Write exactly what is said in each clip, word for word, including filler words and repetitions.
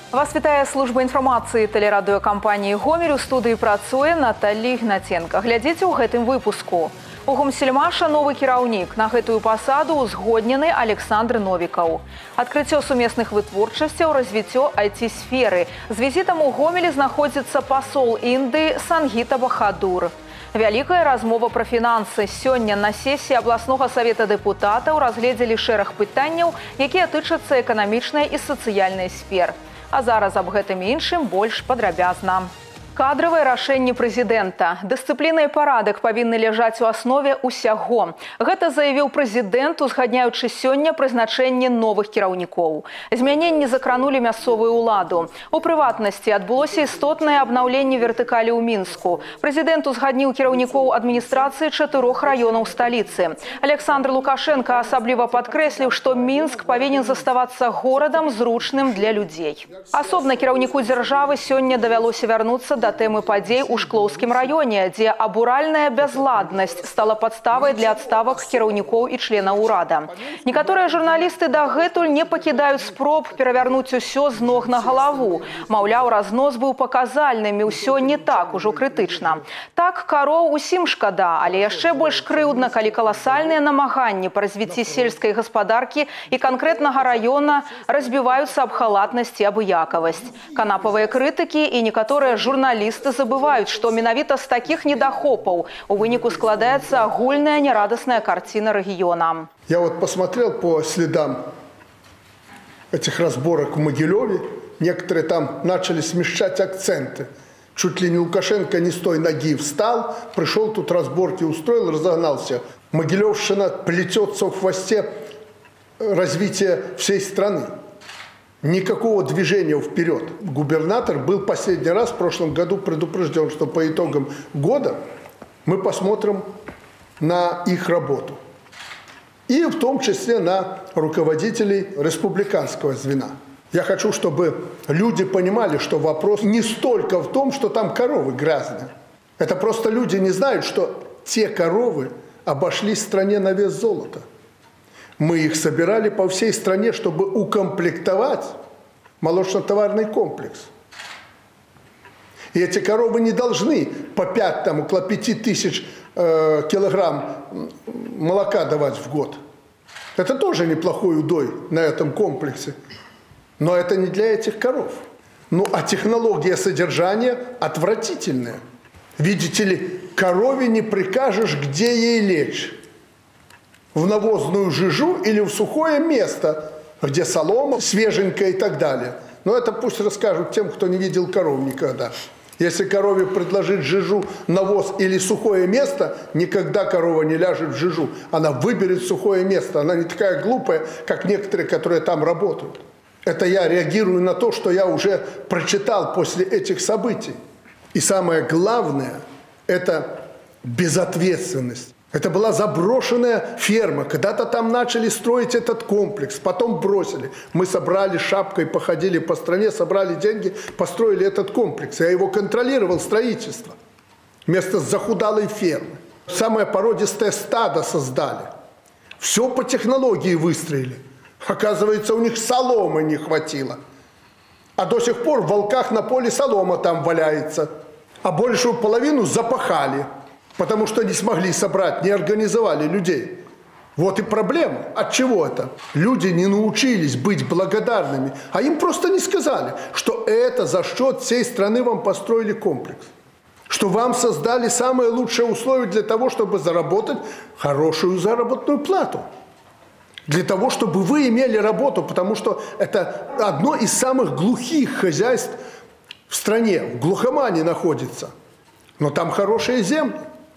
Вас вітае служба інфармацыі тэлерадыёкампаніі «Гомель». У студыі працуе Наталья Ігнаценка. Глядзіце ў гэтым выпуску. У Гомсельмаша новы кіраўнік. На гэтую пасаду узгоднены Александр Новікаў. Адкрыццё сумесных вытворчасцяў, развіццё ай ти-сферы. З візітам у Гомелі знаходзіцца пасол Індыі Сангіта Бахадур. Вялікая размова пра фінансы. Сёння на сесіі абласнога савета дэпутатаў разгледзелі шэраг пытанняў, якія тычацца эканамічнай і сацыяльнай сфер. А зараз аб гэтым іншым больш падрабязна. Кадровые рашэнні прэзідэнта. Дысцыпліна і парадак павінны ляжаць у аснове ўсяго. Гэта заявіў прэзідэнт, узгадняючы сёння прызначэнне новых кіраўнікоў. Змяненні закранулі мясцовую ўладу. У прыватнасці адбылося істотнае абнаўленне вертыкалі ў Мінску. Прэзідэнт узгадніў кіраўнікоў адміністрацыі чатырох раёнаў сталіцы. Александр Лукашенко асабліва падкрэсліў, што Мінск павінен заставацца горадам зручным для людзей. Асобна кіраўніку дзяржавы сёння давялося вярнуцца да тэмы падзей у Шклоўскім раёне, дзе абуральная бязладнасць стала падставай для адставак кіраўнікоў і членаў урада. Некаторыя журналісты дагэтуль не пакідаюць спроб перавярнуць усё з ног на галаву. Маўляў, разнос быў паказальным і ўсё не так ужо крытычна. Так, кароў усім шкада, але яшчэ больш крыўдна, калі каласальныя намаганні па развіцці сельскай гаспадаркі і канкрэтнага раёна разбіваюцца аб халатнасць і абыякавасць. Канапавыя крытыкі і некаторыя журналісты Журналисты забывают, что менавіта с таких недохопов у выніку складывается агульная нерадостная картина региона. Я вот посмотрел по следам этих разборок в Могилеве. Некоторые там начали смещать акценты. Чуть ли не Лукашенко не с той ноги встал, пришел тут разборки устроил, разогнался. Могилевщина плетется в хвосте развития всей страны. Никакого движения вперед. Губернатор был последний раз в прошлом году предупрежден, что по итогам года мы посмотрим на их работу. И в том числе на руководителей республиканского звена. Я хочу, чтобы люди понимали, что вопрос не столько в том, что там коровы грязные. Это просто люди не знают, что те коровы обошлись в стране на вес золота. Мы их собирали по всей стране, чтобы укомплектовать молочно-товарный комплекс. И эти коровы не должны по пять, там, около пяти тысяч э, килограмм молока давать в год. Это тоже неплохой удой на этом комплексе. Но это не для этих коров. Ну, а технология содержания отвратительная. Видите ли, корове не прикажешь, где ей лечь. В навозную жижу или в сухое место, где солома свеженькая и так далее. Но это пусть расскажут тем, кто не видел коров никогда. Если корове предложить жижу, навоз или сухое место, никогда корова не ляжет в жижу. Она выберет сухое место. Она не такая глупая, как некоторые, которые там работают. Это я реагирую на то, что я уже прочитал после этих событий. И самое главное – это безответственность. Это была заброшенная ферма. Когда-то там начали строить этот комплекс, потом бросили. Мы собрали шапкой, походили по стране, собрали деньги, построили этот комплекс. Я его контролировал, строительство. Вместо захудалой фермы. Самое породистое стадо создали. Все по технологии выстроили. Оказывается, у них соломы не хватило. А до сих пор в волках на поле солома там валяется. А большую половину запахали. Потому что не смогли собрать, не организовали людей. Вот и проблема. От чего это? Люди не научились быть благодарными, а им просто не сказали, что это за счет всей страны вам построили комплекс. Что вам создали самые лучшие условия для того, чтобы заработать хорошую заработную плату. Для того, чтобы вы имели работу, потому что это одно из самых глухих хозяйств в стране. В глухомане находится. Но там хорошие земли.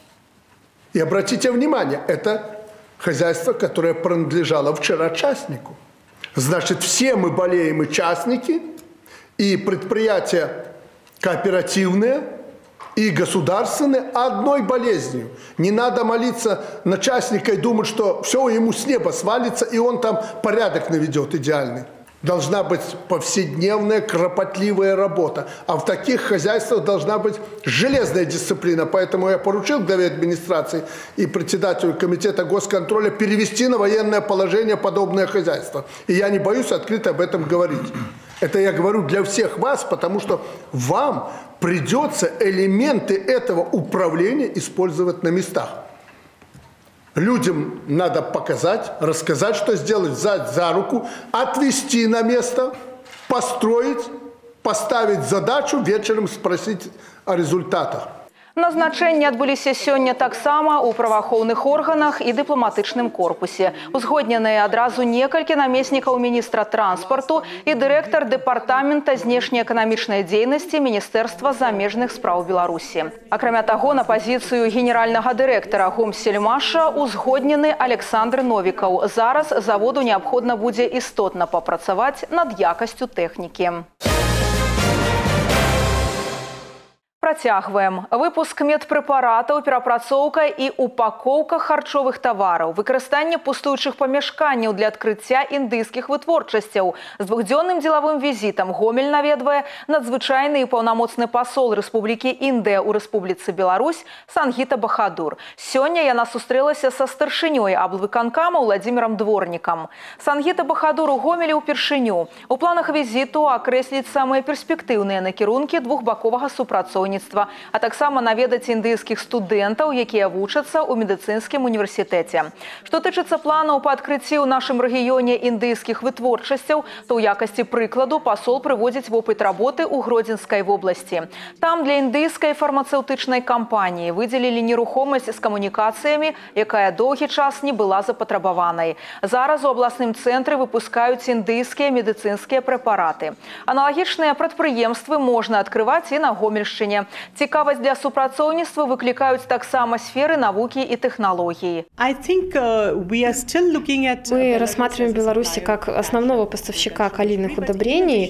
И обратите внимание, это хозяйство, которое принадлежало вчера частнику. Значит, все мы болеем и частники, и предприятия кооперативные, и государственные одной болезнью. Не надо молиться на частника и думать, что все ему с неба свалится, и он там порядок наведет идеальный. Должна быть повседневная, кропотливая работа. А в таких хозяйствах должна быть железная дисциплина. Поэтому я поручил главе администрации и председателю комитета госконтроля перевести на военное положение подобное хозяйство. И я не боюсь открыто об этом говорить. Это я говорю для всех вас, потому что вам придется элементы этого управления использовать на местах. Людям надо показать, рассказать, что сделать, взять за руку, отвезти на место, построить, поставить задачу, вечером спросить о результатах. Назначэнні адбыліся сёння таксама ў праваахоўных органах і дыпламатычным корпусе. Узгодненыя адразу некалькі намеснікаў міністра транспарту і дырэктар дэпартамента знешнеэканамічнай дзейнасці Міністэрства замежных спраў Беларусі. Акрамя таго, на пазіцыю генеральнага дырэктара Гомсельмаша узгоднены Александр Новікаў. Зараз заводу неабходна будзе істотна папрацаваць над якасцю тэхнікі. Працягваем. Выпуск медпрэпаратаў, перапрацоўка і упакоўка харчовых тавараў, выкарыстанне пустуючых памяшканняў для адкрыцця індыйскіх вытворчасцяў. З двухдзённым дзелавым візітам Гомель наведвае надзвычайны і паўнамоцны пасол Рэспублікі Індыя ў Рэспубліцы Беларусь Сангіта Бахадур. Сёння яна сустрэлася са старшынёй аблвыканкама Владзімірам Дворнікам. Сангіта Бахадур у Гомелі ўпершыню. У планах візіту акрэсліць самыя перспектыўныя накірункі двухбаковага супрацоўніцтва, а таксама наведаць індыйскіх студэнтаў, якія вучацца ў медыцынскім універсітэце. Што тычыцца планаў па адкрыцці ў нашым рэгіёне індыйскіх вытворчасцяў, то ў якасці прыкладу пасол прыводзіць вопыт работы ў Гродзенскай вобласці. Там для індыйскай фармацэўтычнай кампаніі выдзелілі нерухомасць з камунікацыямі, якая доўгі час не была запатрабаванай. Зараз у абласным цэнтры выпускаюць індыйскія медыцынскія прэпараты. Аналагічныя прадпрыемствы можна адкрываць і на Гомельшчыне. Цікавасць для супрацоўніцтва выклікаюць таксама сферы навукі і тэхналогій. Мы рассматриваем Беларусь как основного поставщика калийных удобрений,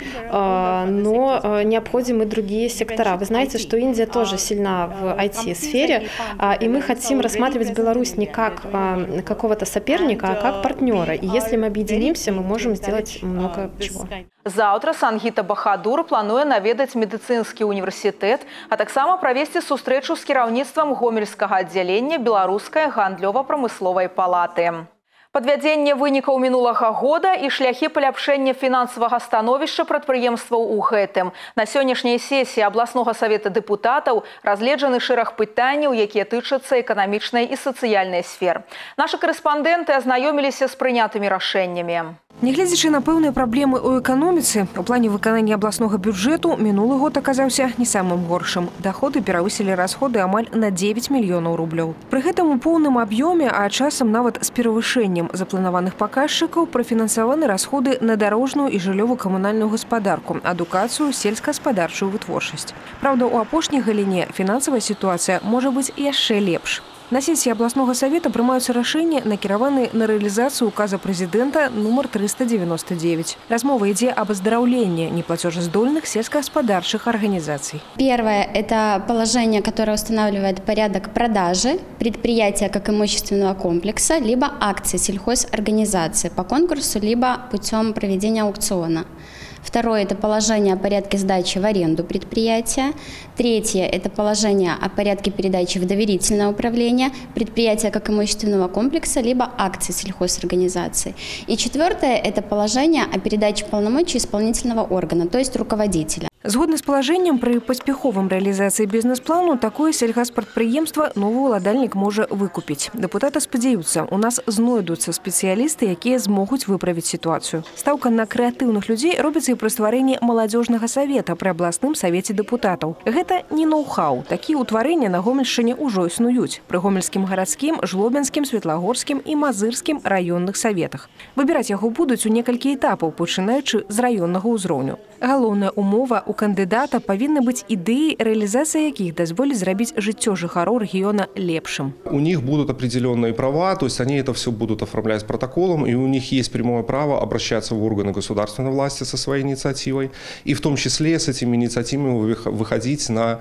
но необходимы другие сектора. Вы знаете, что Индия тоже сильна в ай ти-сфере, и мы хотим рассматривать Беларусь не как какого-то соперника, а как партнера. И если мы объединимся, мы можем сделать много чего. Заўтра Сангіта Бахадур плануе наведаць медыцынскі універсітэт, а таксама правесці сустрэчу з кіраўніцтвам гомельскага аддзялення Беларускай гандлёва-прамысловай палаты. Падвядзенне вынікаў мінулага года і шляхі паляпшэння фінансавага становішча прадпрыемстваў у гэтым. На сённяшняй сесіі абласнога савета дэпутатаў разгледжаны шэраг пытанняў, якія тычацца эканамічнай і сацыяльнай сфер. Нашы корэспандэнты азнаёміліся з прынятымі рашэннямі. Нягледзячы на пэўныя праблемы ў эканоміцы, у плане выканання абласнога бюджэту мінулы год аказаўся не самым горшым. Даходы перавысілі расходы амаль на дзевяць мільёнаў рублёў. Пры гэтым у поўным аб'ёме, а часам нават з перавышэннем запланаваных паказчыкаў, прафінансаваны расходы на дарожную і жыллёва-камунальную гаспадарку, адукацыю, сельскагаспадарчую вытворчасць. Праўда, у апошняй галіне фінансавая сітуацыя можа быць яшчэ лепш. На сессии областного совета прымаюцца рашэнні, накіраваныя на рэалізацыю указа прэзідэнта нумар триста девяносто девять. Размова ідзе об оздоровлении неплатежездольных сельскохозяйственных организаций. Первое – это положение, которое устанавливает порядок продажи предприятия как имущественного комплекса, либо акций сельхозорганизации по конкурсу, либо путем проведения аукциона. Второе – это положение о порядке сдачи в аренду предприятия. Третье – это положение о порядке передачи в доверительное управление предприятия как имущественного комплекса, либо акций сельхозорганизации. И четвертое – это положение о передаче полномочий исполнительного органа, то есть руководителя. Згодна з палажэннем, пры паспяховым рэалізацыі бізнес-плану такое сельгаспрадпрыемства новы ўладальнік можа выкупіць. Дэпутаты спадзяюцца, у нас знойдуцца спецыялісты, якія змогуць выправіць сітуацыю. Стаўка на крэатыўных людзей робіцца і пры стварэнні маладзёжнага савета пры абласным савеце дэпутатаў. Гэта не ноу-хау. Такія ўтварэнні на Гомельшчыне ўжо існуюць пры гомельскім гарадскім, жлобінскім, светлагорскім і мазырскім раённых саветах. Выбіраць яго будуць у некалькі этапаў, пачынаючы з раённага ўзроўню. Галоўная умова у кандыдата павінны быць ідэі, рэалізацыя якіх дазволіць зрабіць жыццё жыхароў рэгіёна лепшым. У них будут определенные права, то есть они это все будут оформлять протоколом, и у них есть прямое право обращаться в органы государственной власти со своей инициативой, и в том числе с этими инициативами выходить на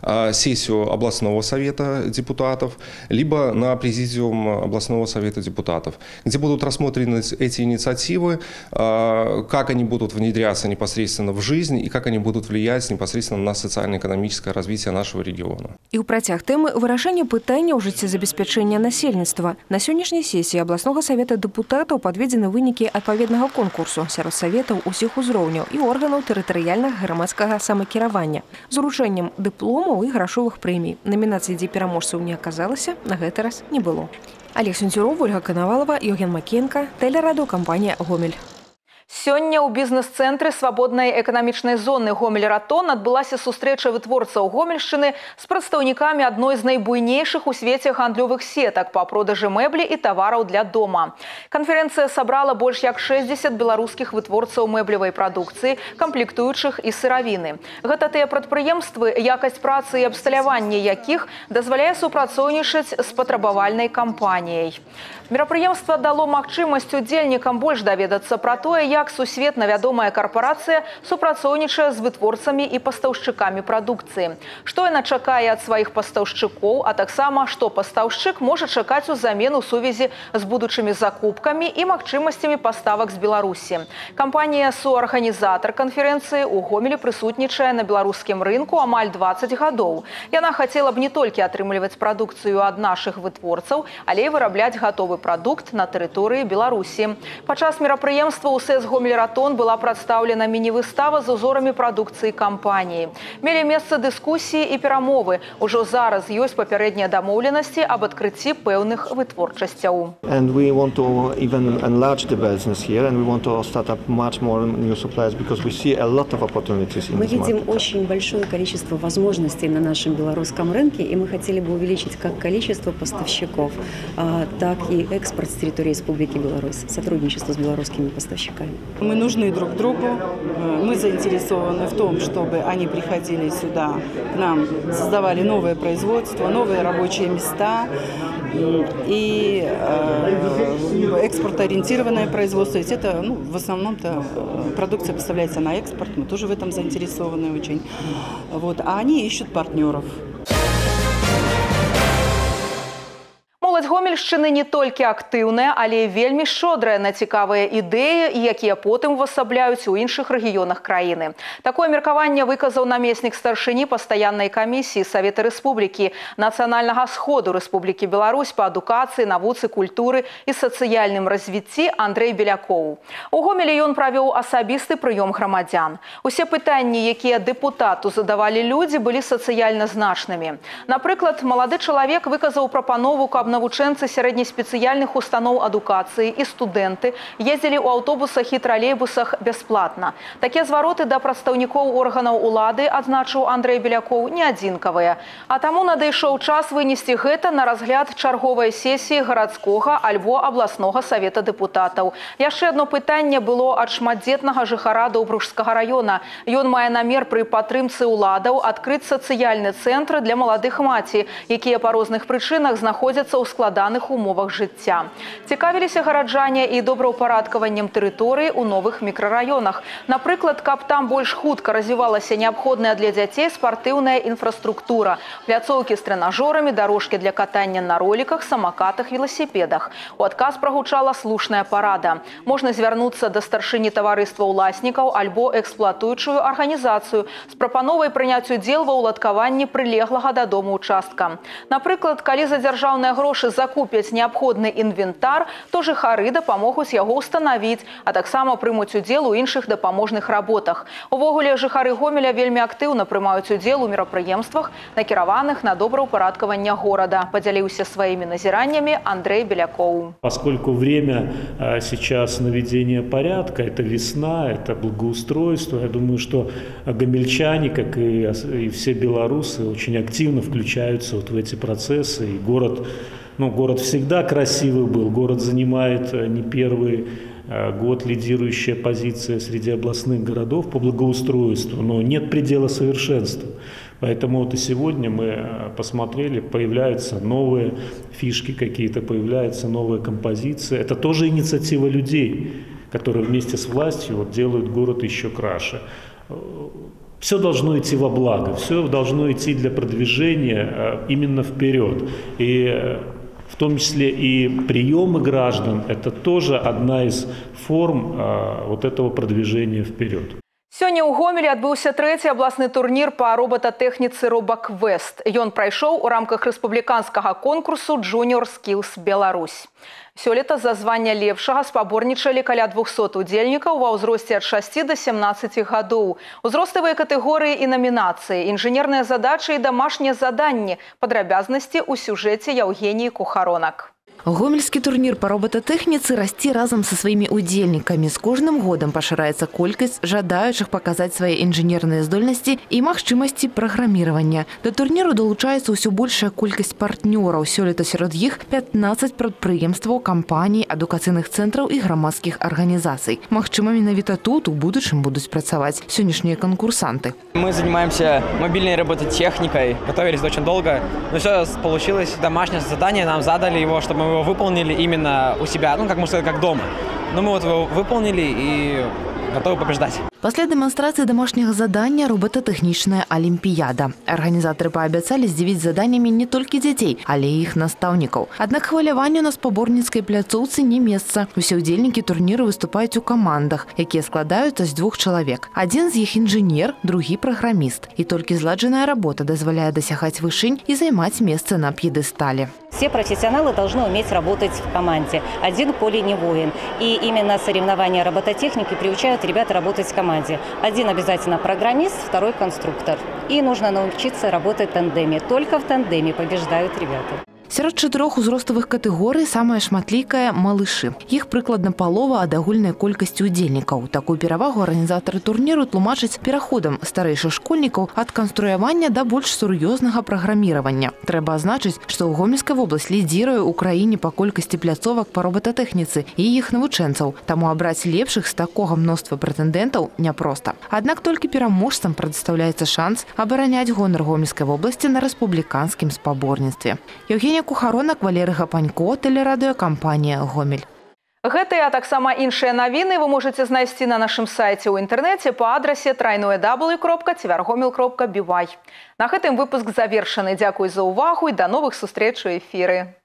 сессию областного совета депутатов, либо на президиум областного совета депутатов, где будут рассмотрены эти инициативы, как они будут внедряться непосредственно в жизнь и как они будут будут влиять непосредственно на социально-экономическое развитие нашего региона. І ў працяг тэмы вырашэння пытання ў жыццезабеспячэння насельніцтва. На сённяшняй сесіі абласнога савета дэпутатаў падведзены вынікі адпаведнага конкурсу сярод саветаў усіх узроўняў і органаў тэрытарыяльнага грамадскага самакіравання з уручэннем дыпломаў і грашовых прэмій. Намінацый, дзе пераможцаў не аказалася, на гэты раз не было. Олег Сенцюров, Ольга Коновалова, Евген Макенко, телерадиокомпания «Гомель». Сёння ў бізнес-цэнтры свабоднай эканамічнай зоны Гомель-Ратон адбылася сустрэча вытворцаў Гомельшчыны з прадстаўнікамі адной з найбуйнейшых у свеце гандлёвых сетак па продажы мэблі і тавараў для дома. Канферэнцыя сабрала больш як шэсцьдзесят беларускіх вытворцаў мэблевай прадукцыі, камплектуючых і сыравіны. Гэта тыя прадпрыемствы, якасць працы і абсталяванне якіх дазваляе супрацоўнічаць з патрабавальнай кампаніяй. Мерапрыемства дало магчымасць удзельнікам больш даведацца пра тое, як сусветна вядомая карпарацыя супрацоўнічае з вытворцамі і пастаўшчыкамі прадукцыі. Што яна чакае ад сваіх пастаўшчыкоў, а таксама, што пастаўшчык можа чакаць узамен у сувязі з будучымі закупкамі і магчымасцямі паставак з Беларусі. Кампанія суарганізатар канферэнцыі ў Гомелі прысутнічае на беларускім рынку амаль дваццаць гадоў. Яна хацела б не толькі атрымліваць прадукцыю ад нашых вытворцаў, але і вырабляць гатовы прадукт на тэрыторыі Беларусі. Падчас мерапрыемства ў СЭС Гомель-Ратон была прадстаўлена міні-выстава з узорамі прадукцыі кампаніі. Мелі месца дыскусіі і перамовы. Ужо зараз ёсць папярэднія дамоўленасці аб адкрыцці пэўных вытворчасцяў. And we want to even enlarge the business here, and we want to start up much more new suppliers because we see a lot of opportunities in Мы this видим market. очень большое количество возможностей на нашем белорусском рынке, и мы хотели бы увеличить как количество поставщиков, так и экспорт с территории Республики Беларусь, сотрудничество с белорусскими поставщиками. Мы нужны друг другу, мы заинтересованы в том, чтобы они приходили сюда к нам, создавали новое производство, новые рабочие места и экспортоориентированное производство. Ведь это, ну, в основном-то продукция поставляется на экспорт, мы тоже в этом заинтересованы очень. Вот. А они ищут партнеров. Моладзь Гомельшчыны не толькі актыўная, але і вельмі шчодрая на цікавыя ідэі, якія потым увасабляюць у іншых рэгіёнах краіны. Такое меркаванне выказаў намеснік старшыні пастаяннай камісіі Савета Рэспублікі Нацыянальнага сходу Рэспублікі Беларусь па адукацыі, навуцы, культуры і сацыяльным развіцці Андрэй Белякоў. У Гомелі ён правёў асабісты прыём грамадзян. Усе пытанні, якія дэпутату задавалі людзі, былі сацыяльна значнымі. Напрыклад, малады чалавек выказаў прапанову, каб навучэнцы сярэднеспецыяльных устаноў адукацыі і студэнты ездзілі ў аўтобусах і тралейбусах бясплатна. Такія звароты да прадстаўнікоў органаў улады, адзначыў Андрэй Белякоў, не адзінкавыя. А таму надышоў час вынесці гэта на разгляд чарговай сесіі гарадскога альбо абласнога савета дэпутатаў. Яшчэ адно пытанне было ад шматдзетнага жыхара Добружскага раёна. Ён мае намер пры падтрымцы ўладаў адкрыць сацыяльны цэнтр для маладых маці, якія па розных прычынах знаходзяцца ў складаных умовах жыцця. Цікавіліся гараджане і добраўпарадкаваннем тэрыторыі ў новых мікрараёнах. Напрыклад, каб там больш хутка развівалася неабходная для дзяцей спартыўная інфраструктура, пляцоўкі з трэнажорамі, дарожкі для катання на роліках, самакатах, веласіпедах. У адказ прагучала слушная парада. Можна звярнуцца да старшыні таварыства ўласнікаў альбо эксплуатуючую арганізацыю з прапановай прыняць удзел ва ўладкаванні прылеглага да дому участка. Напрыклад, калі за дзяржаўныя грошы закупяць неабходны інвентар, то жыхары дапамогуць яго ўстанавіць, а таксама прымуць удзел у іншых дапаможных работах. Увогуле, жыхары Гомеля вельмі актыўна прымаюць удзел у мерапрыемствах, накіраваных на добраўпарадкаванне горада. Падзяліўся сваімі назіраннямі Андрэй Белякоў. Поскольку время сейчас наведения порядка, это весна, это благоустройство, я думаю, что гомельчане, как и все белорусы, очень активно включаются вот в эти процессы. И город, ну, город всегда красивый был, город занимает не первый год лидирующая позиция среди областных городов по благоустройству, но нет предела совершенству. Поэтому вот и сегодня мы посмотрели, появляются новые фишки какие-то, появляются новые композиции. Это тоже инициатива людей, которые вместе с властью вот делают город еще краше. Все должно идти во благо, все должно идти для продвижения именно вперед. И в том числе и приемы граждан – это тоже одна из форм вот этого продвижения вперед. Сёння ў Гомелі адбыўся трэці абласны турнір па робататэхніцы «Робаквест». Ён прайшоў у рамках рэспубліканскага конкурсу «Junior Skills Беларусь». Сёлета за звання лепшага спаборнічалі каля двухсот удзельнікаў ва ўзросце ад шасці да сямнаццаці гадоў. Узроставыя катэгорыі і намінацыі, інжынерныя задачы і дамашнія заданні. Падрабязнасці ў сюжэце Яўгеніі Кухаронак. Гомельский турнир по робототехнице расти разом со своими удельниками. С каждым годом поширается колькость жадающих показать свои инженерные здольности и махчимости программирования. До турниру долучается все большая колькость партнеров. Сёлета сярод их пятнадцать предприемств, компаний, адукацыйных центров и громадских организаций. Махчима менавіта тут у будущем будут працаваць сённяшние конкурсанты. Мы занимаемся мобильной робототехникой, готовились очень долго, но все получилось. Домашнее задание нам задали его, чтобы мы его выполнили именно у себя, ну, как можно сказать, как дома. Но мы вот его выполнили и готовы побеждать. Пасля демонстрации домашнего задания робототехничная олимпиада. Организаторы пообещали здзівіць заданиями не только детей, але и их наставников. Однако хваляванню на спаборніцкай пляцоўцы не месца. Усе удзельнікі турніру выступаюць у командах, якія складаюцца з двух человек. Один из них инженер, другой программист. И только зладжаная работа дозволяе досягать вышынь и займать место на пьедестале. Все профессионалы должны уметь работать в команде. Один поле не воин. И именно соревнования робототехники приучают ребят работать в команде. Один обязательно программист, второй конструктор. И нужно научиться работать в тандеме. Только в тандеме побеждают ребята. Сярод чатырох узроставых катэгорый самая шматлікая – малышы. Іх прыкладна палова ад агульнай колькасці удзельнікаў. Такую перавагу арганізатары турніру тлумачаць пераходам старэйшых школьнікаў ад канструявання да больш сур'ёзнага праграміравання. Трэба азначыць, што ў Гомельская вобласць лідзіруе ў краіне па колькасці пляцовак па роботатэхніцы і іх навучэнцаў. Таму абраць лепшых з такога мноства прэтэндэнтаў няпроста. Аднак толькі пераможцам прадастаўляецца шанс абараняць гонар Гомельскай вобласці на рэспубліканскім спаборніцтве. Яўгенія Кухаронак, Валерый Гапанько, телерадиокомпания «Гомель». Гэтыя, а таксама іншыя навіны вы можете знайсці на нашым сайце ў інтэрнэце па адрасе трайное дабл ю кропка цвяргомел кропка би вай. На гэтым выпуск завершаны. Дзякуй за ўвагу і да новых сустрэч у эфіры.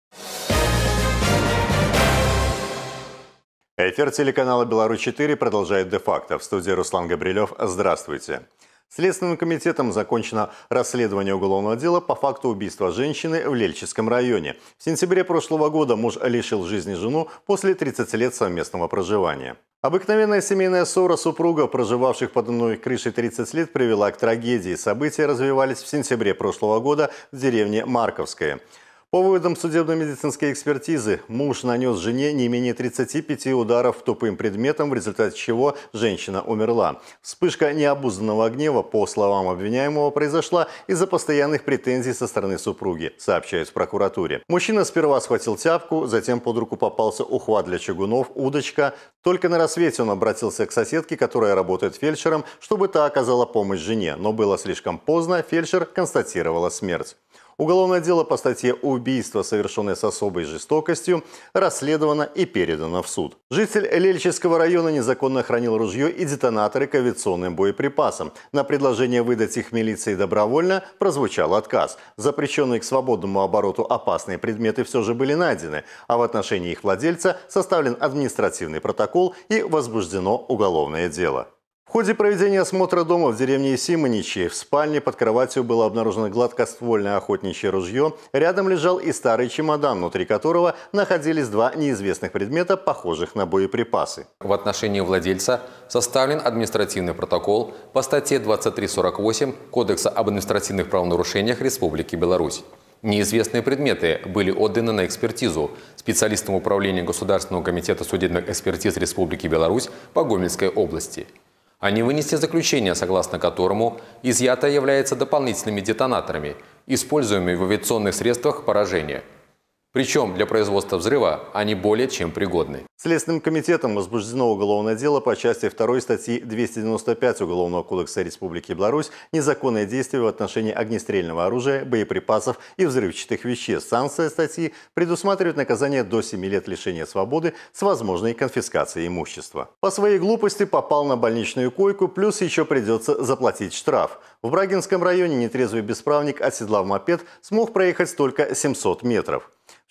Эфир телеканала «Беларусь четыре» продолжает де-факто. В студии Руслан Габрилев. Здравствуйте. Следственным комитетом закончено расследование уголовного дела по факту убийства женщины в Лельчинском районе. В сентябре прошлого года муж лишил жизни жену после тридцати лет совместного проживания. Обыкновенная семейная ссора супругов, проживавших под одной крышей тридцать лет, привела к трагедии. События развивались в сентябре прошлого года в деревне Марковское. По выводам судебно-медицинской экспертизы, муж нанес жене не менее тридцати пяти ударов тупым предметом, в результате чего женщина умерла. Вспышка необузданного гнева, по словам обвиняемого, произошла из-за постоянных претензий со стороны супруги, сообщают в прокуратуре. Мужчина сперва схватил тяпку, затем под руку попался ухват для чугунов, удочка. Только на рассвете он обратился к соседке, которая работает фельдшером, чтобы та оказала помощь жене. Но было слишком поздно, фельдшер констатировала смерть. Уголовное дело по статье «Убийство, совершенное с особой жестокостью», расследовано и передано в суд. Житель Лельчинского района незаконно хранил ружье и детонаторы к авиационным боеприпасам. На предложение выдать их милиции добровольно прозвучал отказ. Запрещенные к свободному обороту опасные предметы все же были найдены, а в отношении их владельца составлен административный протокол и возбуждено уголовное дело. В ходе проведения осмотра дома в деревне Симоничи в спальне под кроватью было обнаружено гладкоствольное охотничье ружье. Рядом лежал и старый чемодан, внутри которого находились два неизвестных предмета, похожих на боеприпасы. В отношении владельца составлен административный протокол по статье двадцать три сорок восемь Кодекса об административных правонарушениях Республики Беларусь. Неизвестные предметы были отданы на экспертизу специалистам Управления Государственного комитета судебных экспертиз Республики Беларусь по Гомельской области. Они вынесли заключение, согласно которому изъятое является дополнительными детонаторами, используемыми в авиационных средствах поражения. Причем для производства взрыва они более чем пригодны. Следственным комитетом возбуждено уголовное дело по части второй статьи двести девяносто пять Уголовного кодекса Республики Беларусь «Незаконные действия в отношении огнестрельного оружия, боеприпасов и взрывчатых веществ». Санкция статьи предусматривает наказание до семи лет лишения свободы с возможной конфискацией имущества. По своей глупости попал на больничную койку, плюс еще придется заплатить штраф. В Брагинском районе нетрезвый бесправник, оседлав мопед, смог проехать только семьсот метров.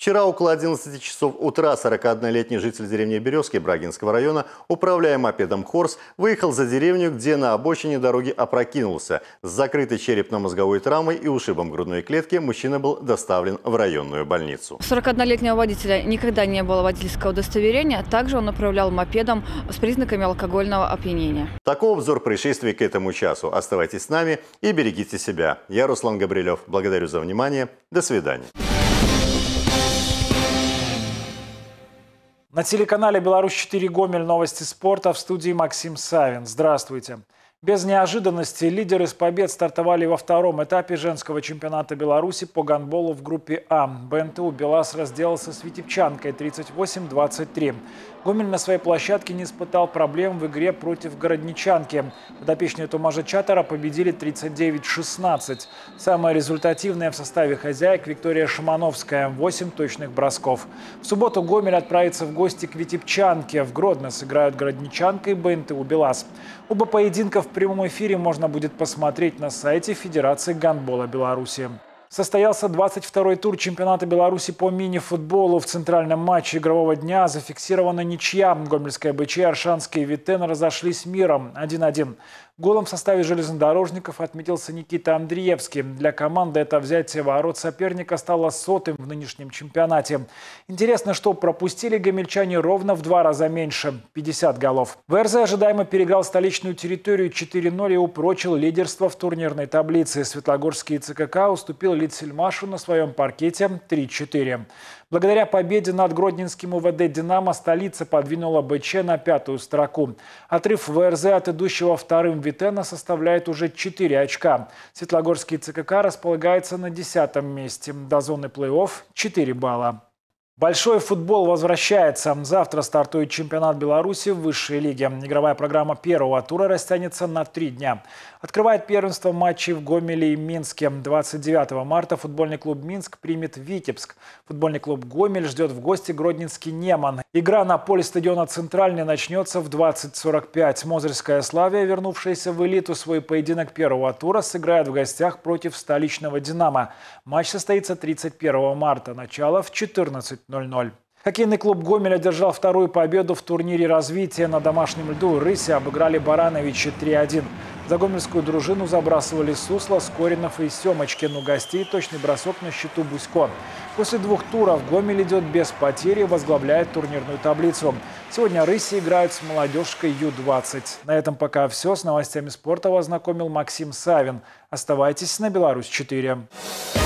Вчера около одиннадцати часов утра сорокаоднолетний житель деревни Березки Брагинского района, управляя мопедом «Хорс», выехал за деревню, где на обочине дороги опрокинулся. С закрытой черепно-мозговой травмой и ушибом грудной клетки мужчина был доставлен в районную больницу. У сорокаоднолетнего водителя никогда не было водительского удостоверения. Также он управлял мопедом с признаками алкогольного опьянения. Такой обзор происшествий к этому часу. Оставайтесь с нами и берегите себя. Я Руслан Габрилев. Благодарю за внимание. До свидания. На телеканале «Беларусь четыре Гомель» новости спорта, в студии Максим Савин. Здравствуйте. Без неожиданности лидеры с побед стартовали во втором этапе женского чемпионата Беларуси по гандболу в группе А. БНТУ «Белас» разделался с Витебчанкой тридцать восемь двадцать три. Гомель на своей площадке не испытал проблем в игре против Городничанки. Подопечные Томажа Чатара победили тридцать девять шестнадцать. Самая результативная в составе хозяек Виктория Шимановская – восемь точных бросков. В субботу Гомель отправится в гости к Витебчанке. В Гродно сыграют Городничанка и БНТУ «Белас». Оба поединка в прямом эфире можно будет посмотреть на сайте Федерации гандбола Беларуси. Состоялся двадцать второй тур чемпионата Беларуси по мини-футболу. В центральном матче игрового дня зафиксирована ничья. Гомельская БЧ и Аршанский Витен разошлись миром один один. Голом в составе железнодорожников отметился Никита Андреевский. Для команды это взятие ворот соперника стало сотым в нынешнем чемпионате. Интересно, что пропустили гомельчане ровно в два раза меньше – пятьдесят голов. ВРЗ ожидаемо переиграл столичную территорию четыре ноль и упрочил лидерство в турнирной таблице. Светлогорский ЦКК уступил Литсельмашу на своем паркете три четыре. Благодаря победе над гродненским УВД «Динамо» столица подвинула БЧ на пятую строку. Отрыв ВРЗ от идущего вторым Витена составляет уже четыре очка. Светлогорский ЦКК располагается на десятом месте. До зоны плей-офф четыре балла. Большой футбол возвращается. Завтра стартует чемпионат Беларуси в высшей лиге. Игровая программа первого тура растянется на три дня. Открывает первенство матчей в Гомеле и Минске. двадцать девятого марта футбольный клуб «Минск» примет Витебск. Футбольный клуб «Гомель» ждет в гости гродненский «Неман». Игра на поле стадиона «Центральный» начнется в двадцать сорок пять. Мозырская «Славия», вернувшаяся в элиту, свой поединок первого тура сыграет в гостях против столичного «Динамо». Матч состоится тридцать первого марта. Начало в четырнадцать ноль ноль. Хоккейный клуб «Гомель» одержал вторую победу в турнире развития. На домашнем льду «Рыси» обыграли «Барановичи» три один. За гомельскую дружину забрасывали Сусло, Скоринов и Семочкин. У гостей точный бросок на счету Бусько. После двух туров Гомель идет без потери и возглавляет турнирную таблицу. Сегодня «Рыси» играют с молодежкой Ю двадцать. На этом пока все. С новостями спорта вас знакомил Максим Савин. Оставайтесь на Беларусь четыре.